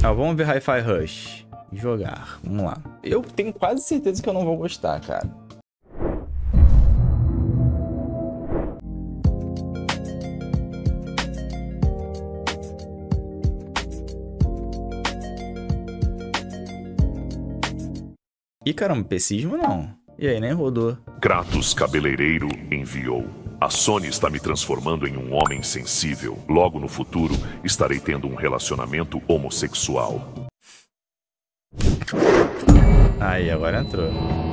Ah, vamos ver Hi-Fi Rush. Jogar. Vamos lá. Eu tenho quase certeza que eu não vou gostar, cara. Ih, caramba, pesismo não. E aí, nem rodou. Kratos Cabeleireiro enviou. A Sony está me transformando em um homem sensível. Logo no futuro, estarei tendo um relacionamento homossexual. Aí, agora entrou.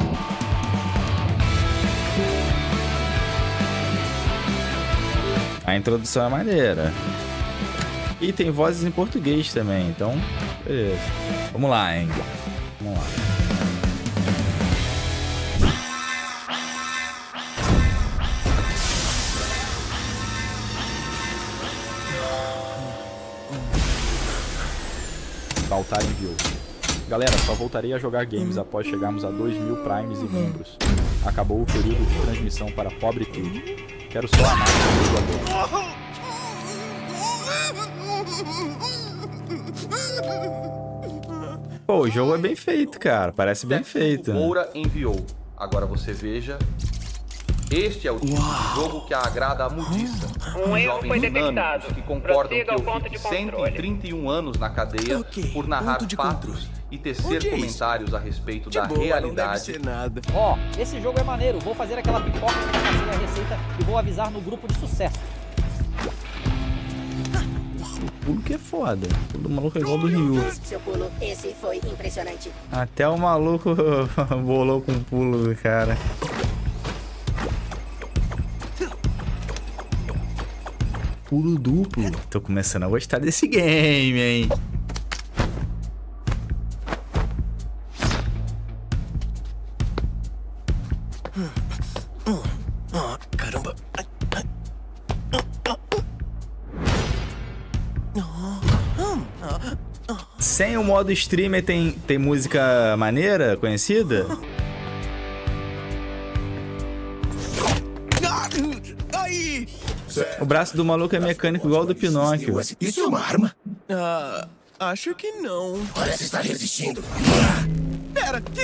A introdução é maneira. E tem vozes em português também, então... beleza. Vamos lá, hein? Vamos lá. Baltar enviou. Galera, só voltarei a jogar games após chegarmos a 2.000 primes e membros. Acabou o período de transmissão para pobre tudo. Quero só a máquina do jogador. Pô, o jogo é bem feito, cara. Parece bem feito. Moura enviou. Agora você veja. Este é o tipo de jogo que agrada a mudiça. Um erro foi detectado. Que concordam que Prossiga ao eu ponto fique de controle. 131 anos na cadeia por narrar fatos e tecer comentários a respeito da realidade. Ó, esse jogo é maneiro. Vou fazer aquela pipoca que eu passei a receita e vou avisar no grupo de sucesso. O pulo que é foda. O do maluco é igual do Ryu. Seu pulo, esse foi impressionante. Até o maluco bolou com o pulo do cara. Pulo duplo. Tô começando a gostar desse game, hein? Caramba. Sem o modo streamer tem música maneira, conhecida? Aí! O braço do maluco é mecânico igual ao do Pinóquio. Isso é uma arma? Acho que não. Parece estar resistindo. Pera, quê?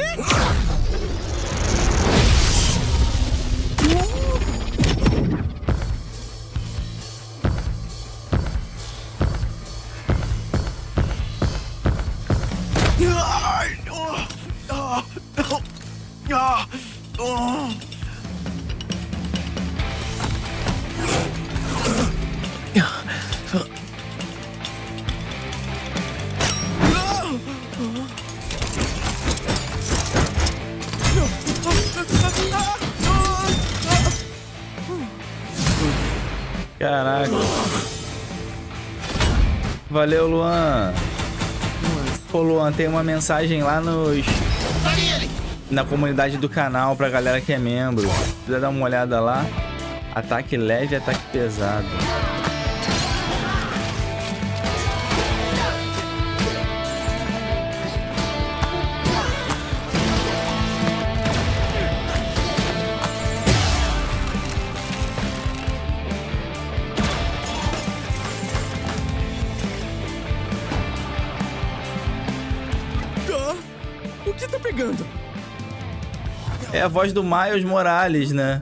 Caraca. Valeu, Luan. Pô, Luan, tem uma mensagem lá na comunidade do canal pra galera que é membro. Se quiser dar uma olhada lá. Ataque leve e ataque pesado. O que tá pegando? É a voz do Miles Morales, né?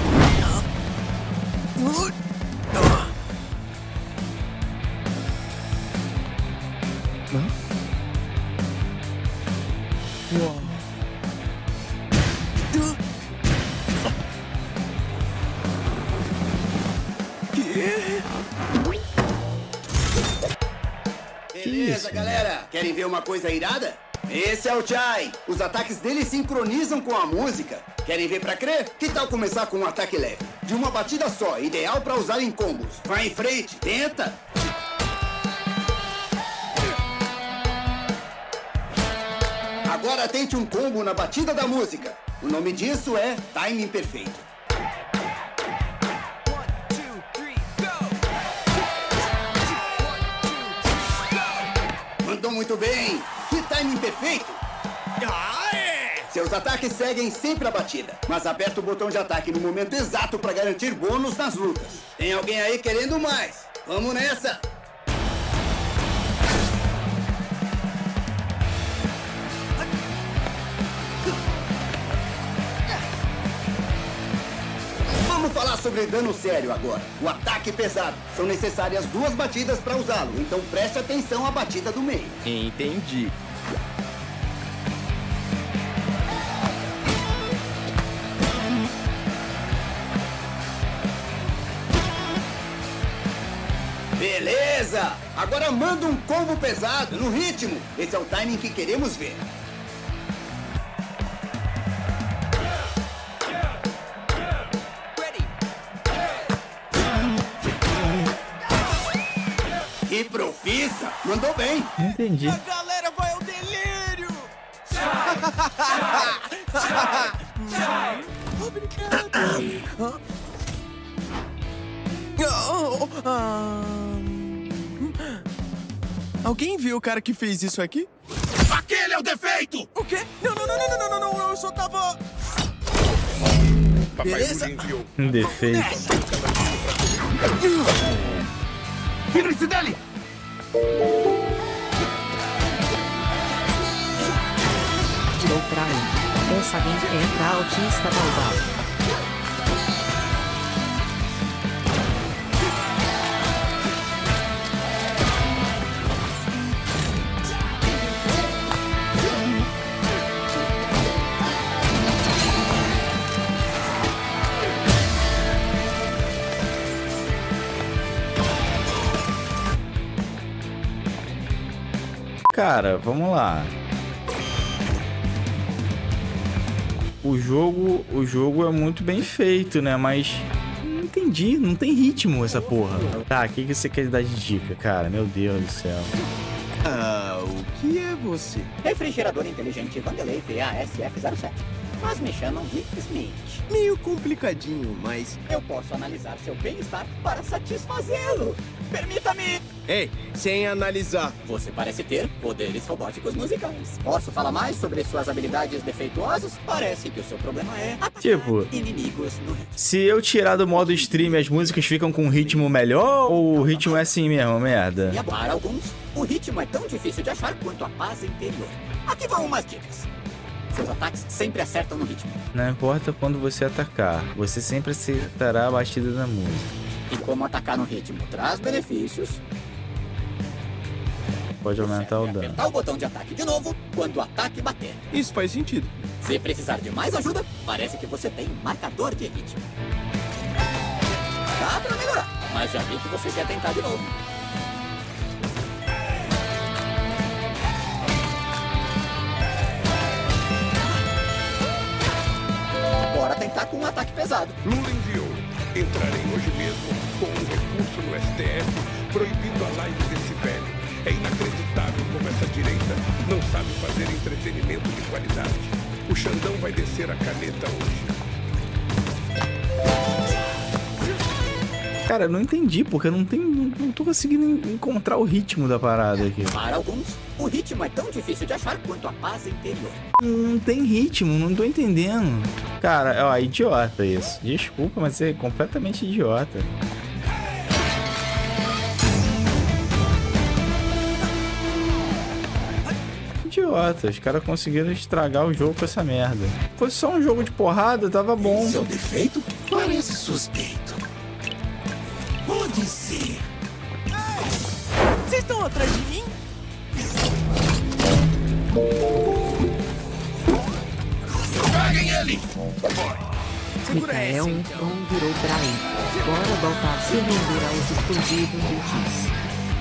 Beleza, galera. Querem ver uma coisa irada? Esse é o Chai. Os ataques dele sincronizam com a música. Querem ver pra crer? Que tal começar com um ataque leve? De uma batida só, ideal pra usar em combos. Vai em frente, tenta! Agora tente um combo na batida da música. O nome disso é timing perfeito. Mandou muito bem! Que timing perfeito! Seus ataques seguem sempre a batida, mas aperta o botão de ataque no momento exato para garantir bônus nas lutas. Tem alguém aí querendo mais? Vamos nessa! sobre dano sério agora. O ataque pesado. São necessárias 2 batidas para usá-lo, então preste atenção à batida do meio. Entendi. Beleza! Agora manda um combo pesado, no ritmo. Esse é o timing que queremos ver. Que profissa! Mandou bem! Entendi. A galera vai ao delírio! Obrigado! Alguém viu o cara que fez isso aqui? Aquele é o defeito! O quê? Não, eu só tava... Beleza? Um defeito. Livre-se dele! Tirou pra mim. Essa game entra autista balbal. Cara, vamos lá. O jogo é muito bem feito, né? Mas não entendi, não tem ritmo essa porra. Tá, o que você quer dar de dica, cara? Meu Deus do céu. O que é você? Refrigerador inteligente Vandelay VASF07. Mas me chamam de Smith. Meio complicadinho, mas... Eu posso analisar seu bem-estar para satisfazê-lo. Permita-me! Ei, sem analisar. Você parece ter poderes robóticos musicais. Posso falar mais sobre suas habilidades defeituosas? Parece que o seu problema é atacar tipo, inimigos no ritmo. Se eu tirar do modo stream, as músicas ficam com um ritmo melhor ou o ritmo é assim mesmo, merda? E para alguns, o ritmo é tão difícil de achar quanto a paz interior. Aqui vão umas dicas. Seus ataques sempre acertam no ritmo. Não importa quando você atacar, você sempre acertará a batida da música. E como atacar no ritmo traz benefícios, pode aumentar o dano. Apertar o botão de ataque de novo quando o ataque bater. Isso faz sentido. Se precisar de mais ajuda, parece que você tem um marcador de ritmo. Dá pra melhorar, mas já vi que você quer tentar de novo. Bora tentar com um ataque pesado. Lula enviou. Entrarei hoje mesmo com um recurso no STF proibindo a live desse velho. É inacreditável como essa direita não sabe fazer entretenimento de qualidade. O Xandão vai descer a caneta hoje. Cara, eu não entendi, porque eu não tô conseguindo encontrar o ritmo da parada aqui. Para alguns, o ritmo é tão difícil de achar quanto a paz interior. Não tem ritmo, não tô entendendo. Cara, ó, idiota isso. Desculpa, mas é completamente idiota. Idiota, os caras conseguiram estragar o jogo com essa merda. Se fosse só um jogo de porrada, tava bom. Seu defeito parece suspeito. Pode ser. Vocês estão atrás de mim? Peguem ele! Micael então virou Brian. Bora voltar se render aos explosivos úteis.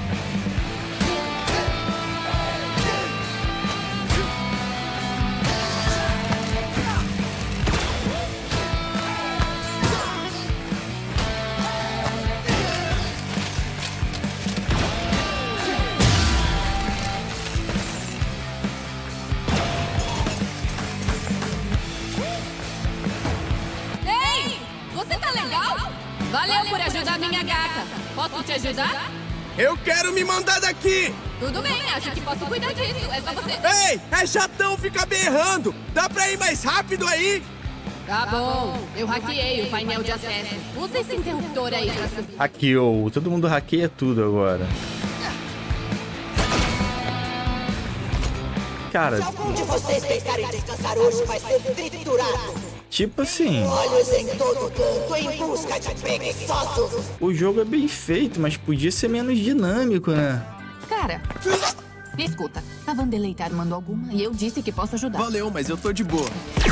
Valeu por ajudar minha gata. Posso te ajudar? Eu quero me mandar daqui! Tudo bem, acho que posso cuidar disso. É só você. Ei, é chatão ficar berrando! Dá pra ir mais rápido aí? Tá bom, eu hackeei o painel de acesso. Usa esse interruptor aí pra subir. Hackeou, todo mundo hackeia tudo agora. Cara, Se algum de vocês pensarem descansar hoje, vai ser triturado. Tipo assim... Olhos em todo canto em busca de preguiçosos. O jogo é bem feito, mas podia ser menos dinâmico, né? Cara, escuta, a Vanderlei tá armando alguma e eu disse que posso ajudar. Valeu, mas eu tô de boa.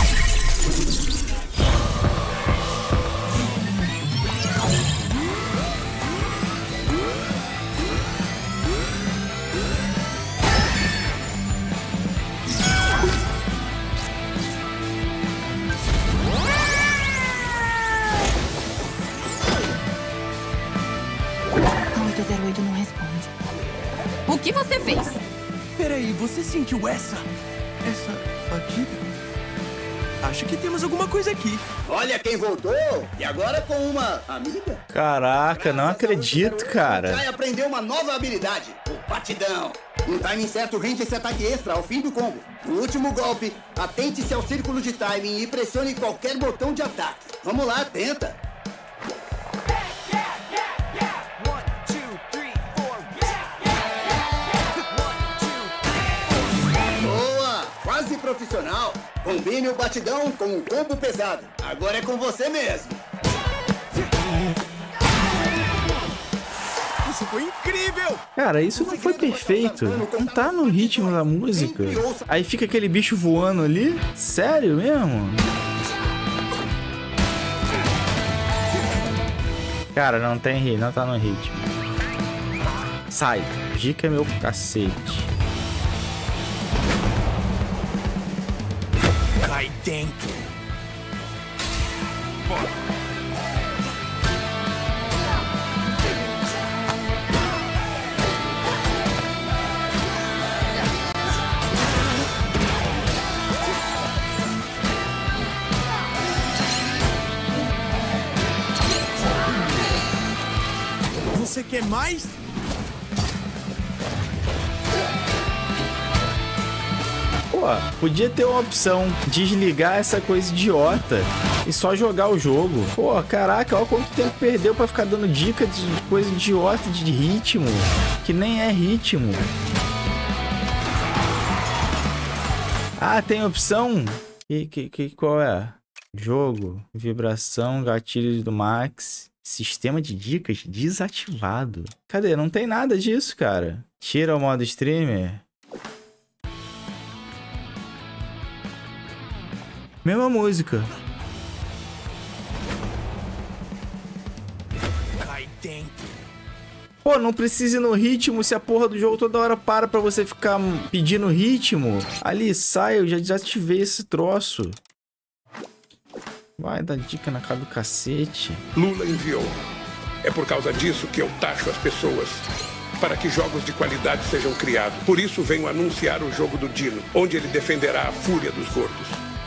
Não responde. O que você fez? Peraí, você sentiu essa batida? Acho que temos alguma coisa aqui. Olha quem voltou! E agora com uma amiga? Caraca, não acredito, cara. Jai aprendeu uma nova habilidade, o batidão. Um timing certo rende esse ataque extra ao fim do combo. No último golpe, atente-se ao círculo de timing e pressione qualquer botão de ataque. Vamos lá, tenta. Quase profissional. Combine o batidão com o combo pesado. Agora é com você mesmo. Isso foi incrível! Cara, isso não foi perfeito. Não tá no ritmo da música. Aí fica aquele bicho voando ali. Sério mesmo? Cara, não tá no ritmo. Sai. Dica é meu cacete. Cai dentro. Você quer mais? Pô, podia ter uma opção, desligar essa coisa idiota e só jogar o jogo. Pô, caraca, olha quanto tempo perdeu pra ficar dando dica de coisa idiota de ritmo, que nem é ritmo. Ah, tem opção? Qual é? Jogo, vibração, gatilhos do Max, sistema de dicas desativado. Cadê? Não tem nada disso, cara. Tira o modo streamer. Mesma música. Cai dentro. Pô, não precisa ir no ritmo se a porra do jogo toda hora para pra você ficar pedindo ritmo. Ali, sai, eu já desativei esse troço. Vai dar dica na cara do cacete. Lula enviou. É por causa disso que eu taxo as pessoas, para que jogos de qualidade sejam criados. Por isso venho anunciar o jogo do Dino, onde ele defenderá a fúria dos gordos.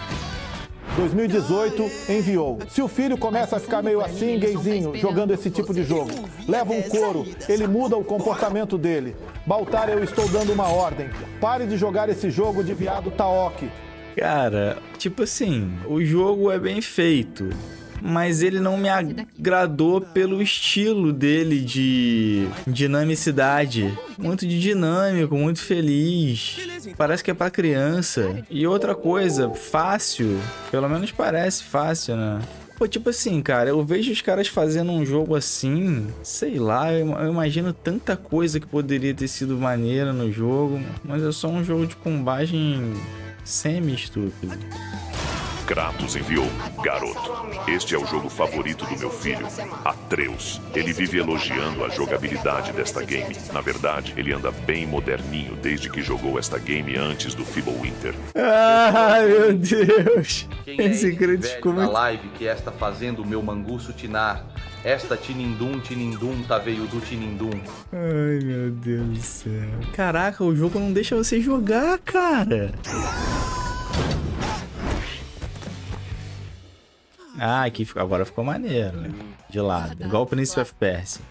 2018 enviou. Se o filho começa a ficar meio assim, gayzinho, jogando esse tipo de jogo, leva um couro, ele muda o comportamento dele. Baltar, eu estou dando uma ordem. Pare de jogar esse jogo de viado Taoki. Cara, tipo assim, o jogo é bem feito, mas ele não me agradou pelo estilo dele de dinamicidade. Muito de dinâmico, muito feliz. Parece que é pra criança. E outra coisa, fácil. Pelo menos parece fácil, né? Pô, tipo assim, cara, eu vejo os caras fazendo um jogo assim, sei lá, eu imagino tanta coisa que poderia ter sido maneira no jogo, mas é só um jogo de combagem semi-estúpido. Kratos enviou: garoto, este é o jogo favorito do meu filho, Atreus. Ele vive elogiando a jogabilidade desta game. Na verdade, ele anda bem moderninho desde que jogou esta game antes do Fibbulwinter. Ai, meu Deus. Quem é esse velho na live que está fazendo o meu manguço tinar? Esta tinindum tá veio do tinindum. Ai, meu Deus do céu. Caraca, o jogo não deixa você jogar, cara. Ah, aqui agora ficou maneiro, né? De lado, igual o Prince of Persia.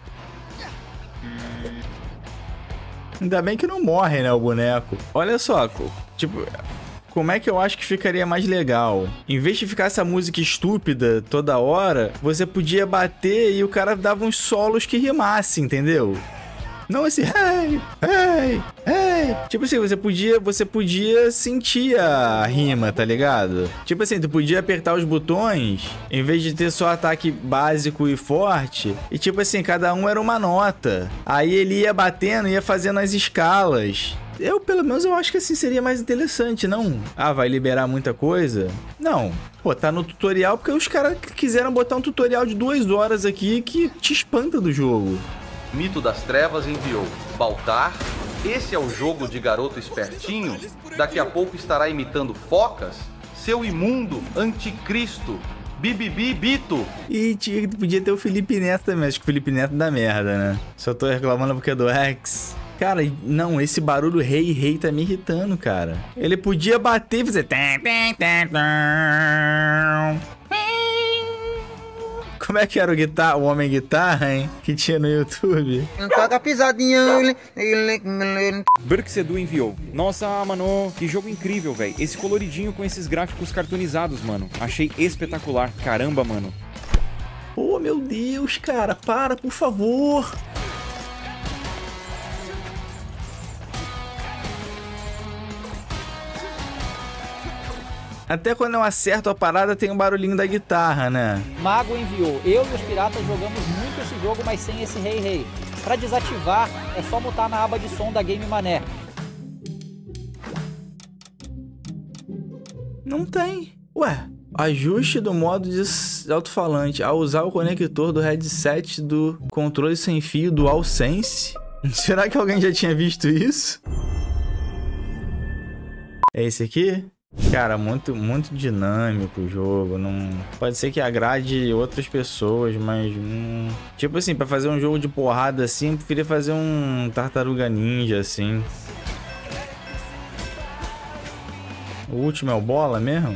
Ainda bem que não morre, né, o boneco. Olha só, tipo, como é que eu acho que ficaria mais legal? Em vez de ficar essa música estúpida toda hora, você podia bater e o cara dava uns solos que rimassem, entendeu? Não esse hey, hey, hey. quê? Tipo assim, você podia sentir a rima, tá ligado? Tipo assim, tu podia apertar os botões, em vez de ter só ataque básico e forte, e tipo assim, cada um era uma nota. Aí ele ia batendo, ia fazendo as escalas. Pelo menos, eu acho que assim seria mais interessante, não? Ah, vai liberar muita coisa? Não. Pô, tá no tutorial porque os caras quiseram botar um tutorial de 2 horas aqui que te espanta do jogo. Mito das Trevas enviou Baltar. Esse é o jogo de garoto espertinho? Daqui a pouco estará imitando focas? Seu imundo anticristo. Bibibi Bito. E podia ter o Felipe Neto também. Acho que o Felipe Neto dá merda, né? Só tô reclamando porque é do X. Cara, não, esse barulho rei tá me irritando, cara. Ele podia bater e fazer... Como é que era o homem guitarra, hein? Que tinha no YouTube. Toca pisadinha. Burksedu enviou. Nossa, mano, que jogo incrível, velho. Esse coloridinho com esses gráficos cartoonizados, mano. Achei espetacular. Caramba, mano. Pô, meu Deus, cara. Para, por favor. Até quando eu acerto a parada tem um barulhinho da guitarra, né? Mago enviou. Eu e os piratas jogamos muito esse jogo, mas sem esse rei. Pra desativar, é só mutar na aba de som da Game Mané. Não tem. Ué, ajuste do modo de alto-falante ao usar o conector do headset do controle sem fio DualSense. Será que alguém já tinha visto isso? É esse aqui? Cara, muito dinâmico o jogo. Não... Pode ser que agrade outras pessoas, mas... Tipo assim, pra fazer um jogo de porrada assim, eu preferia fazer um Tartaruga Ninja, assim. O último é o bola mesmo?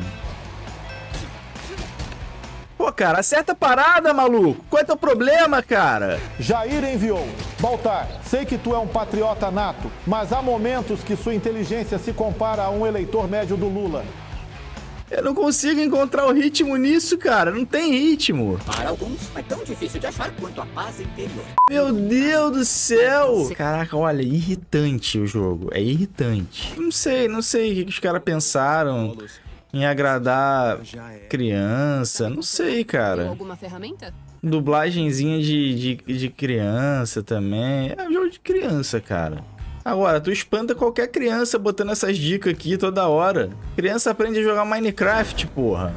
Pô, cara, acerta a parada, maluco. Qual é teu problema, cara? Jair enviou. Baltar, sei que tu é um patriota nato, mas há momentos que sua inteligência se compara a um eleitor médio do Lula. Eu não consigo encontrar o ritmo nisso, cara. Não tem ritmo. Para alguns, é tão difícil de achar quanto a paz interior. Meu Deus do céu. Caraca, olha, irritante o jogo. É irritante. Não sei o que os caras pensaram em agradar criança. Não sei, cara. Tem alguma ferramenta? Dublagenzinha de criança também. É um jogo de criança, cara. Agora, tu espanta qualquer criança botando essas dicas aqui toda hora. Criança aprende a jogar Minecraft, porra.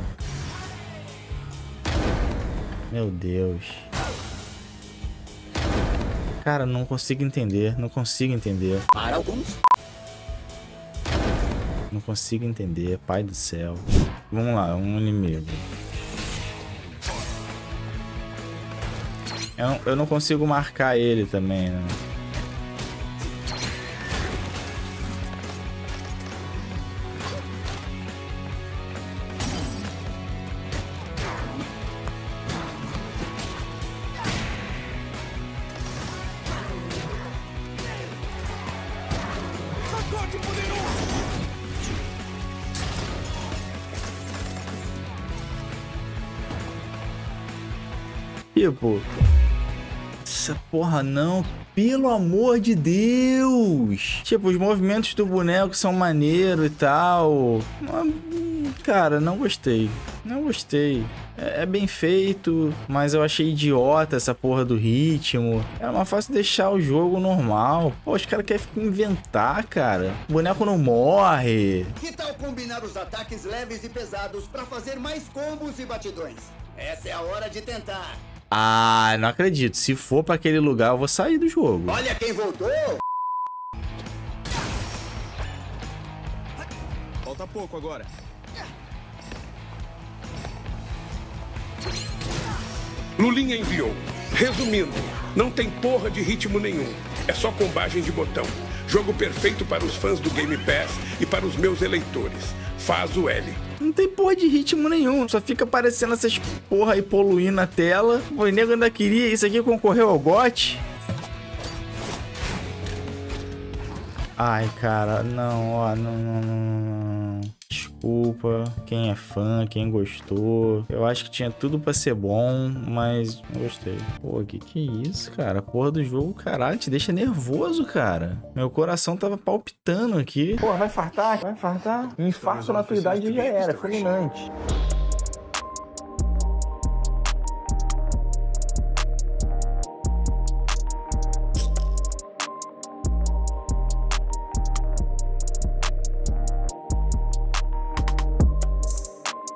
Meu Deus. Cara, não consigo entender. Não consigo entender. Para alguns. Não consigo entender. Pai do céu. Vamos lá, um inimigo. Eu não consigo marcar ele também, né? Tipo, essa porra não, pelo amor de Deus. Tipo, os movimentos do boneco são maneiros e tal. Mas, cara, não gostei. Não gostei. É bem feito, mas eu achei idiota essa porra do ritmo. É mais fácil deixar o jogo normal. Pô, os caras querem inventar, cara. O boneco não morre. Que tal combinar os ataques leves e pesados pra fazer mais combos e batidões? Essa é a hora de tentar. Ah, não acredito. Se for pra aquele lugar, eu vou sair do jogo. Olha quem voltou! Falta pouco agora. Lulinha enviou. Resumindo, não tem porra de ritmo nenhum. É só combagem de botão. Jogo perfeito para os fãs do Game Pass e para os meus eleitores. Faz o L. Não tem porra de ritmo nenhum. Só fica aparecendo essas porra aí poluindo a tela. O nego ainda queria. Isso aqui concorreu ao GOT. Ai, cara. Não, ó. Não. desculpa. Quem é fã, quem gostou. Eu acho que tinha tudo pra ser bom, mas não gostei. Pô, que é isso, cara? A porra do jogo, caralho, te deixa nervoso, cara. Meu coração tava palpitando aqui. Pô, vai fartar? Vai fartar? Um infarto na tua idade já era, fulminante.